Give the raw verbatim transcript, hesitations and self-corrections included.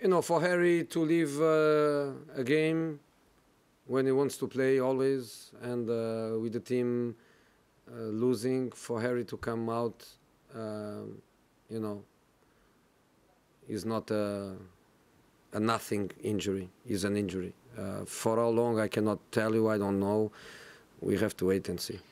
You know, for Harry to leave uh, a game when he wants to play always, and uh, with the team uh, losing, for Harry to come out, uh, you know, is not a, a nothing injury. Is an injury. Uh, for how long I cannot tell you. I don't know. We have to wait and see.